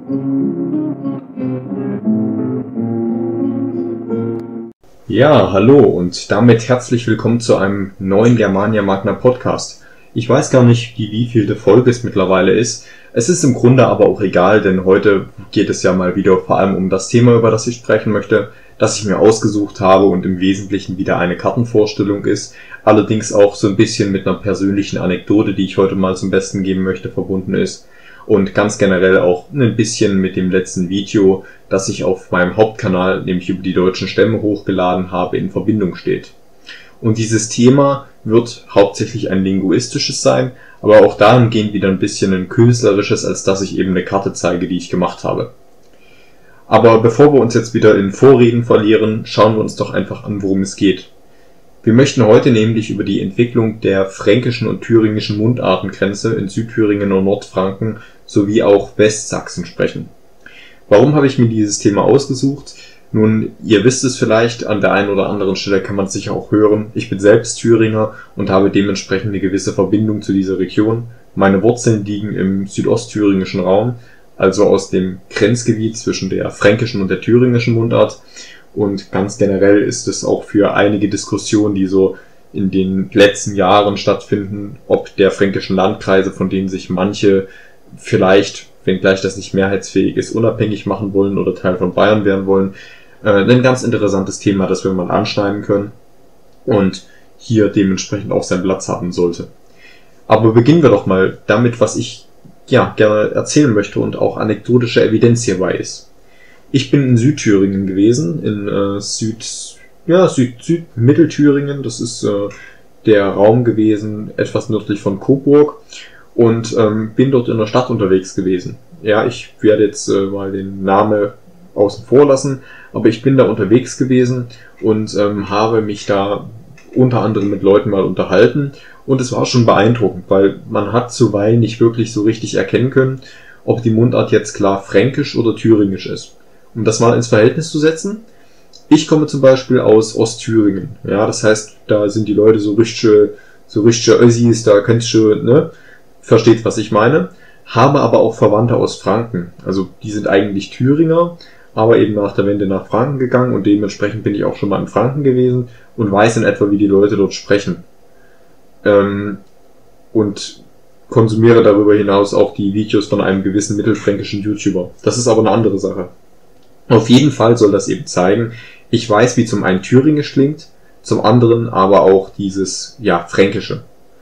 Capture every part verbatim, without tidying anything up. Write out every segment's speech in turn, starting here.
Ja, hallo und damit herzlich willkommen zu einem neuen Germania Magna Podcast. Ich weiß gar nicht, die wievielte Folge es mittlerweile ist. Es ist im Grunde aber auch egal, denn heute geht es ja mal wieder vor allem um das Thema, über das ich sprechen möchte, das ich mir ausgesucht habe und im Wesentlichen wieder eine Kartenvorstellung ist, allerdings auch so ein bisschen mit einer persönlichen Anekdote, die ich heute mal zum Besten geben möchte, verbunden ist. Und ganz generell auch ein bisschen mit dem letzten Video, das ich auf meinem Hauptkanal, nämlich über die deutschen Stämme hochgeladen habe, in Verbindung steht. Und dieses Thema wird hauptsächlich ein linguistisches sein, aber auch dahingehend wieder ein bisschen ein künstlerisches, als dass ich eben eine Karte zeige, die ich gemacht habe. Aber bevor wir uns jetzt wieder in Vorreden verlieren, schauen wir uns doch einfach an, worum es geht. Wir möchten heute nämlich über die Entwicklung der fränkischen und thüringischen Mundartengrenze in Südthüringen und Nordfranken sowie auch Westsachsen sprechen. Warum habe ich mir dieses Thema ausgesucht? Nun, ihr wisst es vielleicht, an der einen oder anderen Stelle kann man es sicher auch hören. Ich bin selbst Thüringer und habe dementsprechend eine gewisse Verbindung zu dieser Region. Meine Wurzeln liegen im südostthüringischen Raum, also aus dem Grenzgebiet zwischen der fränkischen und der thüringischen Mundart. Und ganz generell ist es auch für einige Diskussionen, die so in den letzten Jahren stattfinden, ob der fränkischen Landkreise, von denen sich manche vielleicht, wenngleich das nicht mehrheitsfähig ist, unabhängig machen wollen oder Teil von Bayern werden wollen, äh, ein ganz interessantes Thema, das wir mal anschneiden können und hier dementsprechend auch seinen Platz haben sollte. Aber beginnen wir doch mal damit, was ich ja gerne erzählen möchte und auch anekdotische Evidenz hierbei ist. Ich bin in Südthüringen gewesen, in äh, Süd, ja, Süd, Süd-Mittelthüringen, das ist äh, der Raum gewesen, etwas nördlich von Coburg, und ähm, bin dort in der Stadt unterwegs gewesen. Ja, ich werde jetzt äh, mal den Namen außen vor lassen, aber ich bin da unterwegs gewesen und ähm, habe mich da unter anderem mit Leuten mal unterhalten, und es war schon beeindruckend, weil man hat zuweilen nicht wirklich so richtig erkennen können, ob die Mundart jetzt klar fränkisch oder thüringisch ist. Um das mal ins Verhältnis zu setzen: Ich komme zum Beispiel aus Ostthüringen. Ja, das heißt, da sind die Leute so richtige, so richtige Össis, da könntest du, ne, versteht, was ich meine. Habe aber auch Verwandte aus Franken. Also die sind eigentlich Thüringer, aber eben nach der Wende nach Franken gegangen, und dementsprechend bin ich auch schon mal in Franken gewesen und weiß in etwa, wie die Leute dort sprechen. Ähm, und konsumiere darüber hinaus auch die Videos von einem gewissen mittelfränkischen YouTuber. Das ist aber eine andere Sache. Auf jeden Fall soll das eben zeigen, ich weiß, wie zum einen Thüringisch klingt, zum anderen aber auch dieses, ja, Fränkische.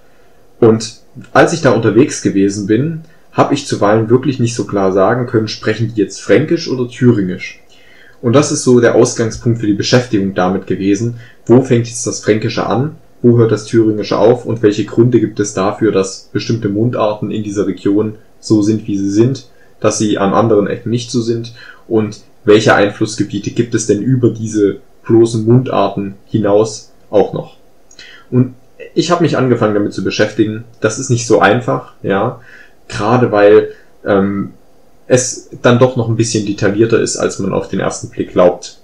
Und als ich da unterwegs gewesen bin, habe ich zuweilen wirklich nicht so klar sagen können, sprechen die jetzt Fränkisch oder Thüringisch. Und das ist so der Ausgangspunkt für die Beschäftigung damit gewesen: Wo fängt jetzt das Fränkische an, wo hört das Thüringische auf, und welche Gründe gibt es dafür, dass bestimmte Mundarten in dieser Region so sind, wie sie sind, dass sie an anderen Ecken nicht so sind, und welche Einflussgebiete gibt es denn über diese bloßen Mundarten hinaus auch noch. Und ich habe mich angefangen damit zu beschäftigen. Das ist nicht so einfach, ja, gerade weil ähm, es dann doch noch ein bisschen detaillierter ist, als man auf den ersten Blick glaubt.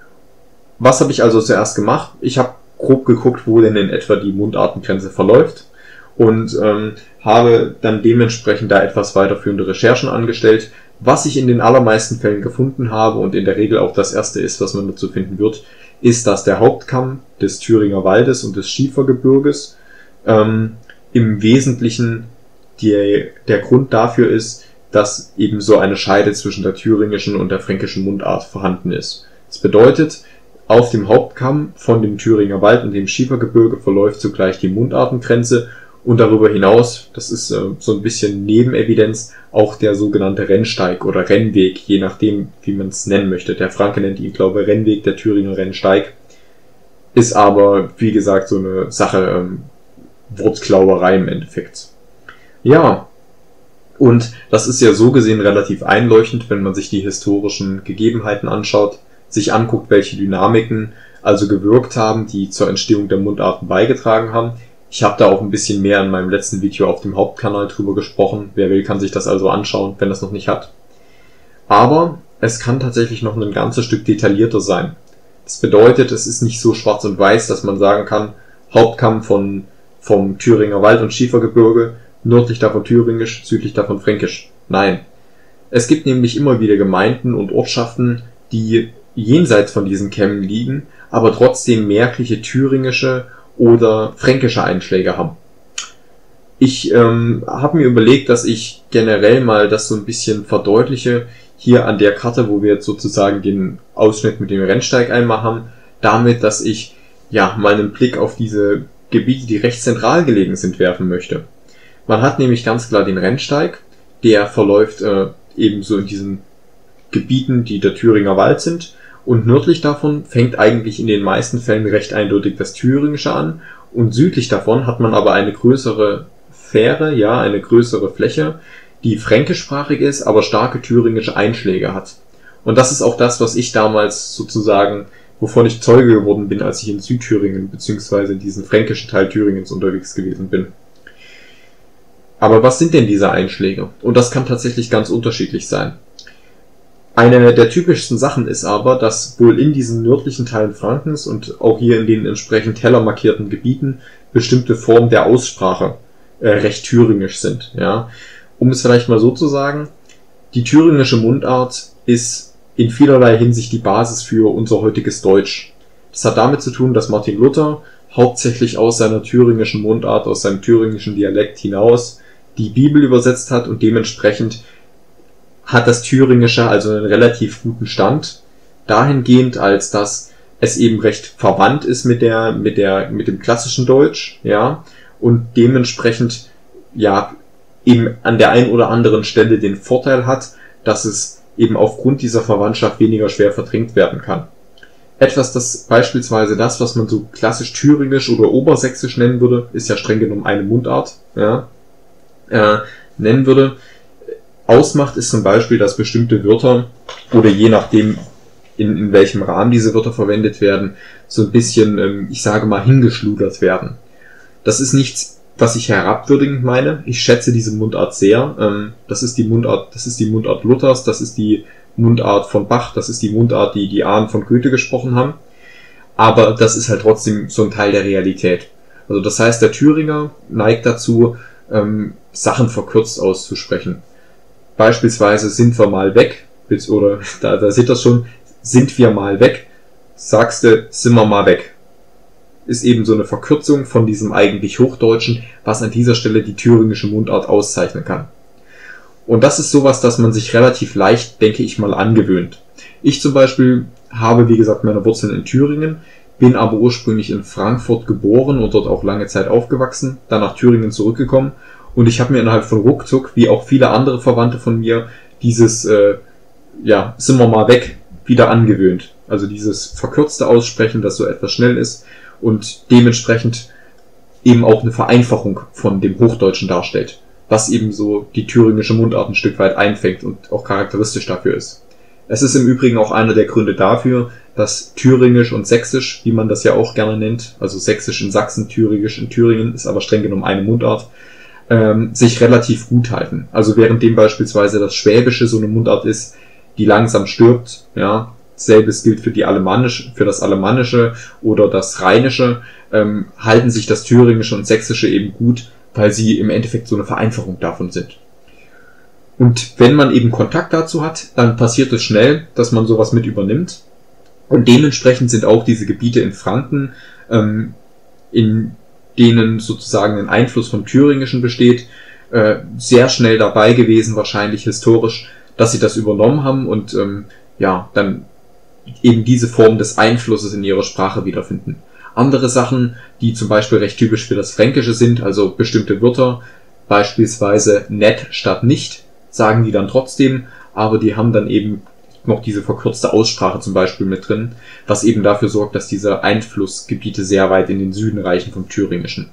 Was habe ich also zuerst gemacht? Ich habe grob geguckt, wo denn in etwa die Mundartengrenze verläuft, und ähm, habe dann dementsprechend da etwas weiterführende Recherchen angestellt. Was ich in den allermeisten Fällen gefunden habe, und in der Regel auch das erste ist, was man dazu finden wird, ist, dass der Hauptkamm des Thüringer Waldes und des Schiefergebirges ähm, im Wesentlichen die, der Grund dafür ist, dass eben so eine Scheide zwischen der thüringischen und der fränkischen Mundart vorhanden ist. Das bedeutet, auf dem Hauptkamm von dem Thüringer Wald und dem Schiefergebirge verläuft zugleich die Mundartengrenze, und darüber hinaus, das ist äh, so ein bisschen Nebenevidenz, auch der sogenannte Rennsteig oder Rennweg, je nachdem, wie man es nennen möchte. Der Franke nennt ihn, glaube ich, Rennweg, der Thüringer Rennsteig. Ist aber, wie gesagt, so eine Sache, ähm, Wortklauberei im Endeffekt. Ja, und das ist ja so gesehen relativ einleuchtend, wenn man sich die historischen Gegebenheiten anschaut, sich anguckt, welche Dynamiken also gewirkt haben, die zur Entstehung der Mundarten beigetragen haben. Ich habe da auch ein bisschen mehr in meinem letzten Video auf dem Hauptkanal drüber gesprochen. Wer will, kann sich das also anschauen, wenn das noch nicht hat. Aber es kann tatsächlich noch ein ganzes Stück detaillierter sein. Das bedeutet, es ist nicht so schwarz und weiß, dass man sagen kann, Hauptkamm von, vom Thüringer Wald und Schiefergebirge, nördlich davon Thüringisch, südlich davon Fränkisch. Nein. Es gibt nämlich immer wieder Gemeinden und Ortschaften, die jenseits von diesen Kämmen liegen, aber trotzdem merkliche thüringische oder fränkische Einschläge haben. Ich ähm, habe mir überlegt, dass ich generell mal das so ein bisschen verdeutliche, hier an der Karte, wo wir jetzt sozusagen den Ausschnitt mit dem Rennsteig einmal haben, damit, dass ich ja mal einen Blick auf diese Gebiete, die recht zentral gelegen sind, werfen möchte. Man hat nämlich ganz klar den Rennsteig, der verläuft äh, ebenso in diesen Gebieten, die der Thüringer Wald sind, und nördlich davon fängt eigentlich in den meisten Fällen recht eindeutig das Thüringische an, und südlich davon hat man aber eine größere Fähre, ja, eine größere Fläche, die fränkischsprachig ist, aber starke thüringische Einschläge hat. Und das ist auch das, was ich damals sozusagen, wovon ich Zeuge geworden bin, als ich in Südthüringen bzw. in diesem fränkischen Teil Thüringens unterwegs gewesen bin. Aber was sind denn diese Einschläge? Und das kann tatsächlich ganz unterschiedlich sein. Eine der typischsten Sachen ist aber, dass wohl in diesen nördlichen Teilen Frankens und auch hier in den entsprechend heller markierten Gebieten bestimmte Formen der Aussprache äh, recht thüringisch sind. Ja? Um es vielleicht mal so zu sagen, die thüringische Mundart ist in vielerlei Hinsicht die Basis für unser heutiges Deutsch. Das hat damit zu tun, dass Martin Luther hauptsächlich aus seiner thüringischen Mundart, aus seinem thüringischen Dialekt hinaus die Bibel übersetzt hat, und dementsprechend hat das Thüringische also einen relativ guten Stand, dahingehend, als dass es eben recht verwandt ist mit der, mit der, mit dem klassischen Deutsch, ja, und dementsprechend, ja, eben an der einen oder anderen Stelle den Vorteil hat, dass es eben aufgrund dieser Verwandtschaft weniger schwer verdrängt werden kann. Etwas, das beispielsweise das, was man so klassisch thüringisch oder obersächsisch nennen würde, ist ja streng genommen eine Mundart, ja, äh, nennen würde, ausmacht, ist zum Beispiel, dass bestimmte Wörter oder je nachdem, in, in welchem Rahmen diese Wörter verwendet werden, so ein bisschen, ähm, ich sage mal, hingeschludert werden. Das ist nichts, was ich herabwürdigend meine. Ich schätze diese Mundart sehr. Ähm, das ist die Mundart, das ist die Mundart Luthers, das ist die Mundart von Bach, das ist die Mundart, die die Ahnen von Goethe gesprochen haben. Aber das ist halt trotzdem so ein Teil der Realität. Also das heißt, der Thüringer neigt dazu, ähm, Sachen verkürzt auszusprechen. Beispielsweise sind wir mal weg, oder da, da seht ihr schon, sind wir mal weg, sagst du, sind wir mal weg. Ist eben so eine Verkürzung von diesem eigentlich Hochdeutschen, was an dieser Stelle die thüringische Mundart auszeichnen kann. Und das ist sowas, das man sich relativ leicht, denke ich mal, angewöhnt. Ich zum Beispiel habe, wie gesagt, meine Wurzeln in Thüringen, bin aber ursprünglich in Frankfurt geboren und dort auch lange Zeit aufgewachsen, dann nach Thüringen zurückgekommen. Und ich habe mir innerhalb von ruckzuck, wie auch viele andere Verwandte von mir, dieses, äh, ja, sind wir mal weg, wieder angewöhnt. Also dieses verkürzte Aussprechen, das so etwas schnell ist und dementsprechend eben auch eine Vereinfachung von dem Hochdeutschen darstellt, was eben so die thüringische Mundart ein Stück weit einfängt und auch charakteristisch dafür ist. Es ist im Übrigen auch einer der Gründe dafür, dass Thüringisch und Sächsisch, wie man das ja auch gerne nennt, also Sächsisch in Sachsen, Thüringisch in Thüringen, ist aber streng genommen eine Mundart, ähm, sich relativ gut halten. Also währenddem beispielsweise das Schwäbische so eine Mundart ist, die langsam stirbt, ja, selbes gilt für die Alemannische, für das Alemannische oder das Rheinische, ähm, halten sich das Thüringische und Sächsische eben gut, weil sie im Endeffekt so eine Vereinfachung davon sind. Und wenn man eben Kontakt dazu hat, dann passiert es schnell, dass man sowas mit übernimmt. Und dementsprechend sind auch diese Gebiete in Franken, ähm, in denen sozusagen ein Einfluss vom Thüringischen besteht, äh, sehr schnell dabei gewesen, wahrscheinlich historisch, dass sie das übernommen haben und ähm, ja, dann eben diese Form des Einflusses in ihrer Sprache wiederfinden. Andere Sachen, die zum Beispiel recht typisch für das Fränkische sind, also bestimmte Wörter, beispielsweise nett statt nicht, sagen die dann trotzdem, aber die haben dann eben noch diese verkürzte Aussprache zum Beispiel mit drin, was eben dafür sorgt, dass diese Einflussgebiete sehr weit in den Süden reichen vom Thüringischen.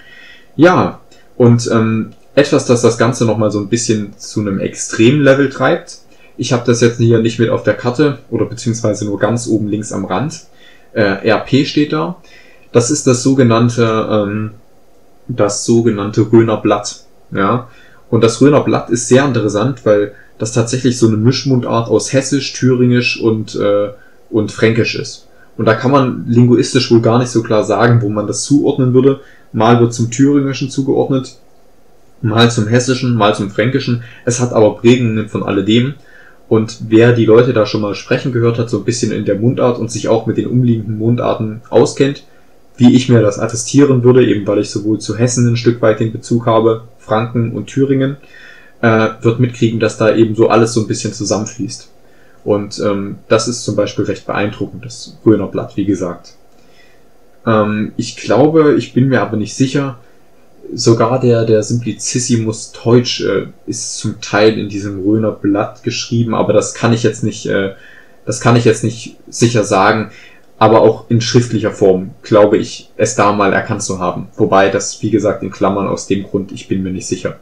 Ja, und ähm, etwas, das das Ganze nochmal so ein bisschen zu einem Extremlevel treibt. Ich habe das jetzt hier nicht mit auf der Karte oder beziehungsweise nur ganz oben links am Rand. Äh, R P steht da. Das ist das sogenannte, ähm, das sogenannte Röner Blatt. Ja, und das Röner Blatt ist sehr interessant, weil das tatsächlich so eine Mischmundart aus Hessisch, Thüringisch und äh, und Fränkisch ist. Und da kann man linguistisch wohl gar nicht so klar sagen, wo man das zuordnen würde. Mal wird zum Thüringischen zugeordnet, mal zum Hessischen, mal zum Fränkischen. Es hat aber Prägungen von alledem. Und wer die Leute da schon mal sprechen gehört hat, so ein bisschen in der Mundart und sich auch mit den umliegenden Mundarten auskennt, wie ich mir das attestieren würde, eben weil ich sowohl zu Hessen ein Stück weit den Bezug habe, Franken und Thüringen, äh, wird mitkriegen, dass da eben so alles so ein bisschen zusammenfließt. Und ähm, das ist zum Beispiel recht beeindruckend, das Rhöner Blatt, wie gesagt. Ähm, ich glaube, ich bin mir aber nicht sicher, sogar der, der Simplicissimus Teutsch äh, ist zum Teil in diesem Rhöner Blatt geschrieben, aber das kann ich jetzt nicht, äh, das kann ich jetzt nicht sicher sagen. Aber auch in schriftlicher Form glaube ich, es da mal erkannt zu haben. Wobei das, wie gesagt, in Klammern aus dem Grund, ich bin mir nicht sicher.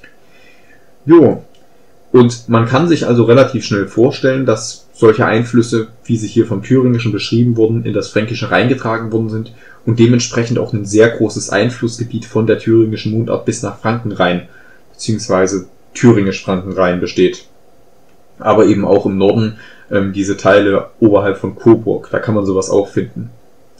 Jo. Und man kann sich also relativ schnell vorstellen, dass solche Einflüsse, wie sie hier vom Thüringischen beschrieben wurden, in das Fränkische reingetragen worden sind und dementsprechend auch ein sehr großes Einflussgebiet von der thüringischen Mundart bis nach Franken rein, beziehungsweise Thüringisch-Franken rein besteht. Aber eben auch im Norden ähm, diese Teile oberhalb von Coburg, da kann man sowas auch finden.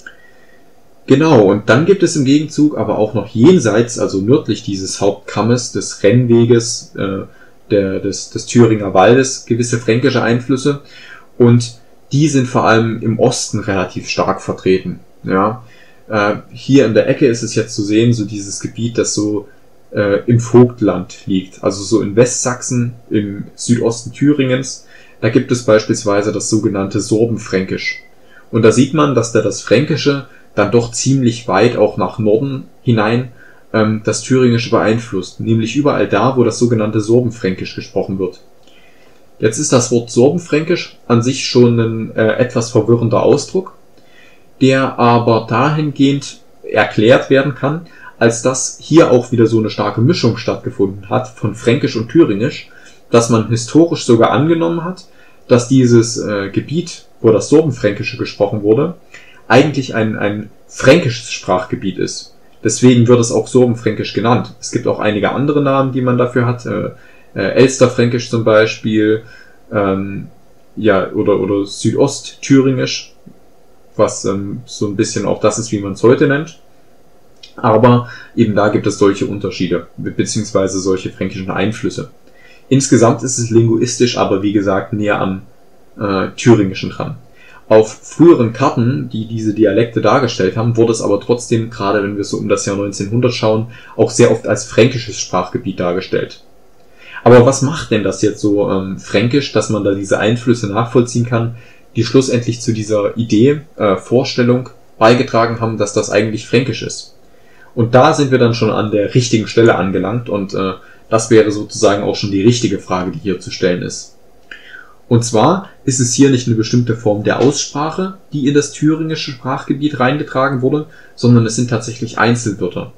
Genau, und dann gibt es im Gegenzug aber auch noch jenseits, also nördlich dieses Hauptkammes, des Rennweges, äh, Der, des, des Thüringer Waldes gewisse fränkische Einflüsse und die sind vor allem im Osten relativ stark vertreten. Ja, äh, hier in der Ecke ist es jetzt zu sehen, so dieses Gebiet, das so äh, im Vogtland liegt, also so in Westsachsen, im Südosten Thüringens. Da gibt es beispielsweise das sogenannte Sorbenfränkisch. Und da sieht man, dass da das Fränkische dann doch ziemlich weit auch nach Norden hinein das Thüringische beeinflusst, nämlich überall da, wo das sogenannte Sorbenfränkisch gesprochen wird. Jetzt ist das Wort Sorbenfränkisch an sich schon ein äh, etwas verwirrender Ausdruck, der aber dahingehend erklärt werden kann, als dass hier auch wieder so eine starke Mischung stattgefunden hat von Fränkisch und Thüringisch, dass man historisch sogar angenommen hat, dass dieses äh, Gebiet, wo das Sorbenfränkische gesprochen wurde, eigentlich ein, ein fränkisches Sprachgebiet ist. Deswegen wird es auch Sorbenfränkisch genannt. Es gibt auch einige andere Namen, die man dafür hat. Äh, äh, Elsterfränkisch zum Beispiel, ähm, ja, oder, oder Südostthüringisch, was ähm, so ein bisschen auch das ist, wie man es heute nennt. Aber eben da gibt es solche Unterschiede, beziehungsweise solche fränkischen Einflüsse. Insgesamt ist es linguistisch aber, wie gesagt, näher am äh, Thüringischen dran. Auf früheren Karten, die diese Dialekte dargestellt haben, wurde es aber trotzdem, gerade wenn wir so um das Jahr neunzehnhundert schauen, auch sehr oft als fränkisches Sprachgebiet dargestellt. Aber was macht denn das jetzt so ähm, fränkisch, dass man da diese Einflüsse nachvollziehen kann, die schlussendlich zu dieser Idee, äh, Vorstellung beigetragen haben, dass das eigentlich fränkisch ist? Und da sind wir dann schon an der richtigen Stelle angelangt und äh, das wäre sozusagen auch schon die richtige Frage, die hier zu stellen ist. Und zwar ist es hier nicht eine bestimmte Form der Aussprache, die in das thüringische Sprachgebiet reingetragen wurde, sondern es sind tatsächlich Einzelwörter.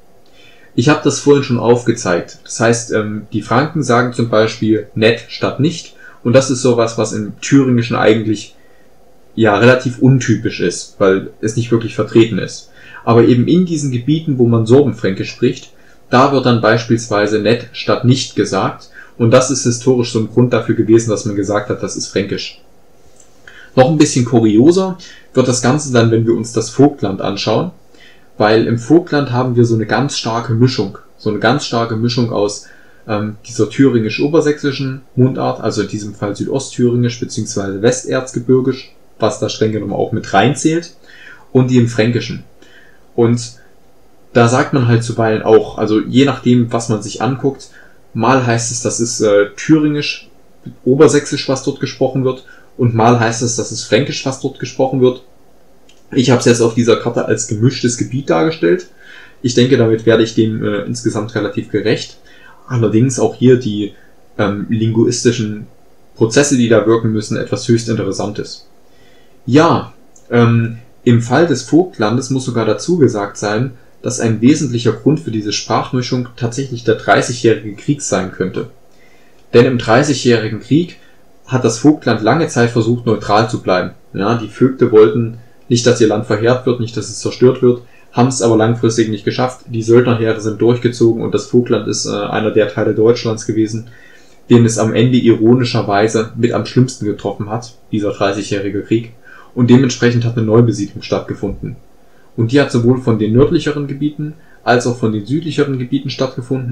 Ich habe das vorhin schon aufgezeigt. Das heißt, ähm, die Franken sagen zum Beispiel net statt nicht und das ist sowas, was im Thüringischen eigentlich ja relativ untypisch ist, weil es nicht wirklich vertreten ist. Aber eben in diesen Gebieten, wo man Sorbenfränkisch spricht, da wird dann beispielsweise net statt nicht gesagt. Und das ist historisch so ein Grund dafür gewesen, dass man gesagt hat, das ist Fränkisch. Noch ein bisschen kurioser wird das Ganze dann, wenn wir uns das Vogtland anschauen, weil im Vogtland haben wir so eine ganz starke Mischung, so eine ganz starke Mischung aus ähm, dieser thüringisch-obersächsischen Mundart, also in diesem Fall südostthüringisch bzw. westerzgebirgisch, was da streng genommen auch mit reinzählt, und die im Fränkischen. Und da sagt man halt zuweilen auch, also je nachdem, was man sich anguckt, mal heißt es, das ist äh, thüringisch, obersächsisch, was dort gesprochen wird, und mal heißt es, das ist fränkisch, was dort gesprochen wird. Ich habe es jetzt auf dieser Karte als gemischtes Gebiet dargestellt. Ich denke, damit werde ich dem äh, insgesamt relativ gerecht. Allerdings auch hier die ähm, linguistischen Prozesse, die da wirken müssen, etwas höchst Interessantes. Ja, ähm, im Fall des Vogtlandes muss sogar dazu gesagt sein, dass ein wesentlicher Grund für diese Sprachmischung tatsächlich der dreißigjährige Krieg sein könnte. Denn im dreißigjährigen Krieg hat das Vogtland lange Zeit versucht, neutral zu bleiben. Ja, die Vögte wollten nicht, dass ihr Land verheert wird, nicht, dass es zerstört wird, haben es aber langfristig nicht geschafft. Die Söldnerheere sind durchgezogen und das Vogtland ist äh, einer der Teile Deutschlands gewesen, den es am Ende ironischerweise mit am schlimmsten getroffen hat, dieser dreißigjährige Krieg. Und dementsprechend hat eine Neubesiedlung stattgefunden. Und die hat sowohl von den nördlicheren Gebieten als auch von den südlicheren Gebieten stattgefunden.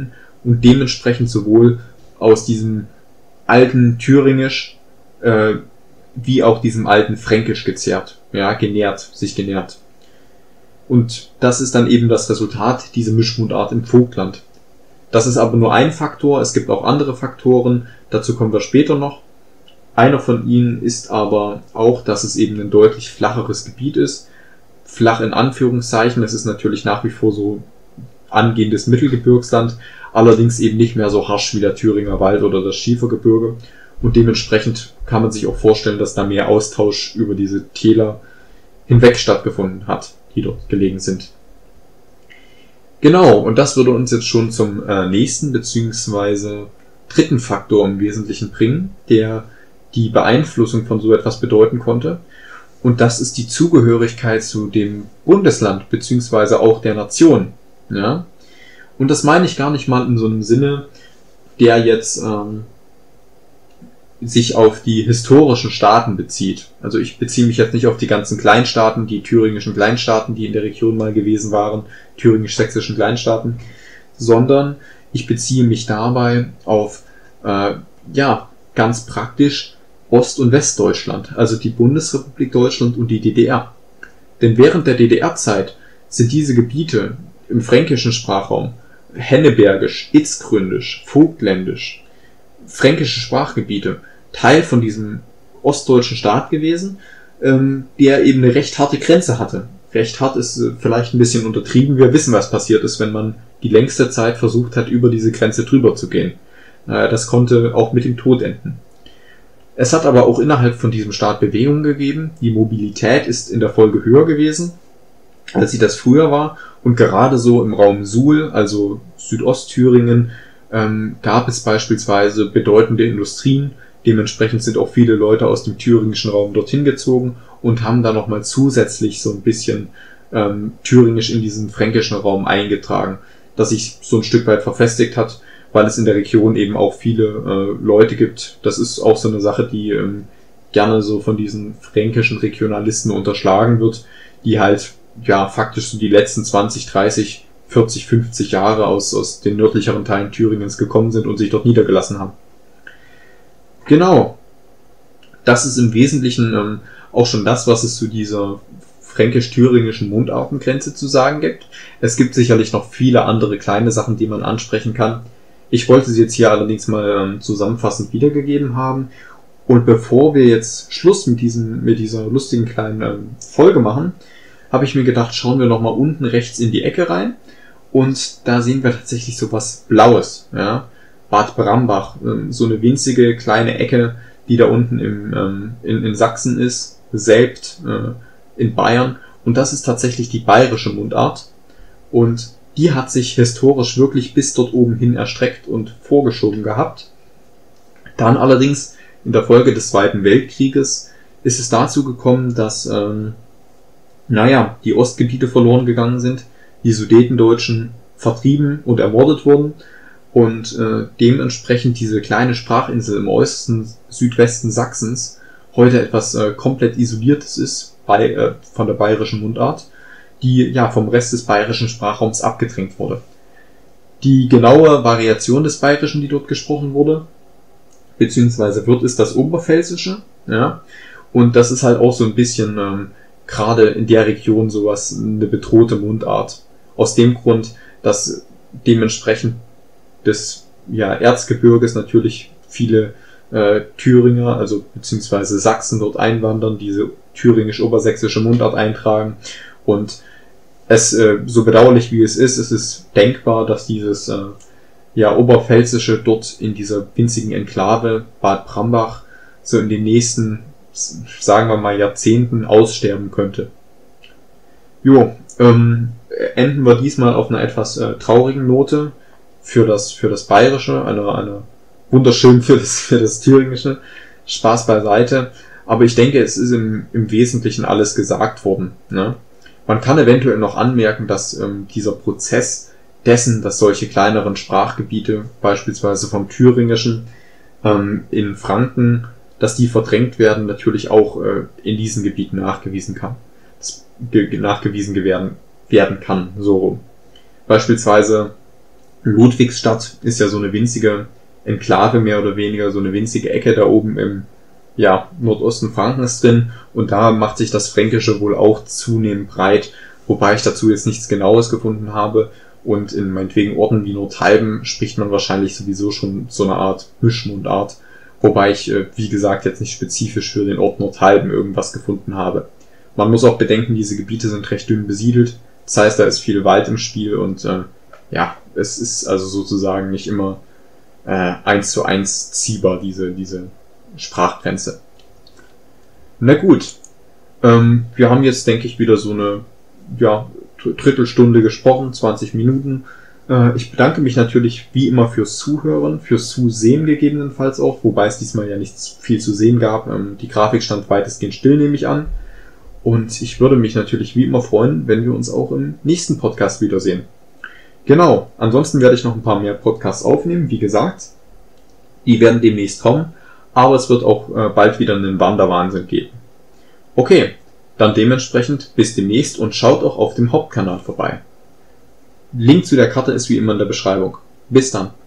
und dementsprechend sowohl aus diesem alten Thüringisch äh, wie auch diesem alten Fränkisch gezehrt, ja, genährt, sich genährt. Und das ist dann eben das Resultat, diese Mischmundart im Vogtland. Das ist aber nur ein Faktor, es gibt auch andere Faktoren, dazu kommen wir später noch. Einer von ihnen ist aber auch, dass es eben ein deutlich flacheres Gebiet ist. Flach in Anführungszeichen, es ist natürlich nach wie vor so angehendes Mittelgebirgsland, allerdings eben nicht mehr so harsch wie der Thüringer Wald oder das Schiefergebirge. Und dementsprechend kann man sich auch vorstellen, dass da mehr Austausch über diese Täler hinweg stattgefunden hat, die dort gelegen sind. Genau, und das würde uns jetzt schon zum äh, nächsten bzw. dritten Faktor im Wesentlichen bringen, der die Beeinflussung von so etwas bedeuten konnte. Und das ist die Zugehörigkeit zu dem Bundesland bzw. auch der Nation. Ja? Und das meine ich gar nicht mal in so einem Sinne, der jetzt ähm, sich auf die historischen Staaten bezieht. Also ich beziehe mich jetzt nicht auf die ganzen Kleinstaaten, die thüringischen Kleinstaaten, die in der Region mal gewesen waren, thüringisch-sächsischen Kleinstaaten, sondern ich beziehe mich dabei auf, äh, ja, ganz praktisch Ost- und Westdeutschland, also die Bundesrepublik Deutschland und die D D R. Denn während der D D R-Zeit sind diese Gebiete im fränkischen Sprachraum hennebergisch, itzgründisch, vogtländisch, fränkische Sprachgebiete Teil von diesem ostdeutschen Staat gewesen, ähm, der eben eine recht harte Grenze hatte. Recht hart ist äh, vielleicht ein bisschen untertrieben. Wir wissen, was passiert ist, wenn man die längste Zeit versucht hat, über diese Grenze drüber zu gehen. Äh, das konnte auch mit dem Tod enden. Es hat aber auch innerhalb von diesem Staat Bewegungen gegeben. Die Mobilität ist in der Folge höher gewesen, als sie das früher war. Und gerade so im Raum Suhl, also Südostthüringen, ähm, gab es beispielsweise bedeutende Industrien. Dementsprechend sind auch viele Leute aus dem thüringischen Raum dorthin gezogen und haben da nochmal zusätzlich so ein bisschen ähm, thüringisch in diesen fränkischen Raum eingetragen, das sich so ein Stück weit verfestigt hat, weil es in der Region eben auch viele äh, Leute gibt. Das ist auch so eine Sache, die ähm, gerne so von diesen fränkischen Regionalisten unterschlagen wird, die halt ja faktisch so die letzten zwanzig, dreißig, vierzig, fünfzig Jahre aus, aus den nördlicheren Teilen Thüringens gekommen sind und sich dort niedergelassen haben. Genau. Das ist im Wesentlichen ähm, auch schon das, was es zu dieser fränkisch-thüringischen Mundartengrenze zu sagen gibt. Es gibt sicherlich noch viele andere kleine Sachen, die man ansprechen kann. Ich wollte sie jetzt hier allerdings mal ähm, zusammenfassend wiedergegeben haben. Und bevor wir jetzt Schluss mit diesem, mit dieser lustigen kleinen ähm, Folge machen, habe ich mir gedacht, schauen wir nochmal unten rechts in die Ecke rein. Und da sehen wir tatsächlich so was Blaues, ja. Bad Brambach, ähm, so eine winzige kleine Ecke, die da unten im, ähm, in, in Sachsen ist, Selbt, äh, in Bayern. Und das ist tatsächlich die bayerische Mundart. Und die hat sich historisch wirklich bis dort oben hin erstreckt und vorgeschoben gehabt. Dann allerdings in der Folge des Zweiten Weltkrieges ist es dazu gekommen, dass, ähm, naja, die Ostgebiete verloren gegangen sind, die Sudetendeutschen vertrieben und ermordet wurden und äh, dementsprechend diese kleine Sprachinsel im äußersten Südwesten Sachsens heute etwas äh, komplett Isoliertes ist bei, äh, von der bayerischen Mundart, die ja vom Rest des bayerischen Sprachraums abgedrängt wurde. Die genaue Variation des Bayerischen, die dort gesprochen wurde, beziehungsweise wird, ist das Oberpfälzische, ja, und das ist halt auch so ein bisschen ähm, gerade in der Region sowas eine bedrohte Mundart. Aus dem Grund, dass dementsprechend des ja, Erzgebirges natürlich viele äh, Thüringer, also beziehungsweise Sachsen dort einwandern, diese thüringisch-obersächsische Mundart eintragen. Und es, äh, so bedauerlich wie es ist, es ist denkbar, dass dieses äh, ja, Oberpfälzische dort in dieser winzigen Enklave Bad Brambach so in den nächsten, sagen wir mal, Jahrzehnten aussterben könnte. Jo, ähm, enden wir diesmal auf einer etwas äh, traurigen Note für das für das Bayerische, einer einer wunderschön für das für das Thüringische. Spaß beiseite, aber ich denke, es ist im im Wesentlichen alles gesagt worden. Ne? Man kann eventuell noch anmerken, dass ähm, dieser Prozess dessen, dass solche kleineren Sprachgebiete, beispielsweise vom Thüringischen ähm, in Franken, dass die verdrängt werden, natürlich auch äh, in diesen Gebieten nachgewiesen kann. Ge nachgewiesen werden, werden kann, so rum. Beispielsweise Ludwigsstadt ist ja so eine winzige Enklave mehr oder weniger, so eine winzige Ecke da oben im ja, Nordosten Frankens drin, und da macht sich das Fränkische wohl auch zunehmend breit, wobei ich dazu jetzt nichts Genaues gefunden habe, und in meinetwegen Orten wie Nordhalben spricht man wahrscheinlich sowieso schon so eine Art Mischmundart, wobei ich, wie gesagt, jetzt nicht spezifisch für den Ort Nordhalben irgendwas gefunden habe. Man muss auch bedenken, diese Gebiete sind recht dünn besiedelt, das heißt, da ist viel Wald im Spiel, und äh, ja, es ist also sozusagen nicht immer äh, eins zu eins ziehbar, diese, diese Sprachgrenze. Na gut, ähm, wir haben jetzt, denke ich, wieder so eine ja, Drittelstunde gesprochen, zwanzig Minuten. Äh, ich bedanke mich natürlich wie immer fürs Zuhören, fürs Zusehen gegebenenfalls auch, wobei es diesmal ja nicht viel zu sehen gab. Ähm, die Grafik stand weitestgehend still, nehme ich an. Und ich würde mich natürlich wie immer freuen, wenn wir uns auch im nächsten Podcast wiedersehen. Genau, ansonsten werde ich noch ein paar mehr Podcasts aufnehmen, wie gesagt. Die werden demnächst kommen, aber es wird auch äh, bald wieder einen Wanderwahnsinn geben. Okay, dann dementsprechend bis demnächst und schaut auch auf dem Hauptkanal vorbei. Link zu der Karte ist wie immer in der Beschreibung. Bis dann.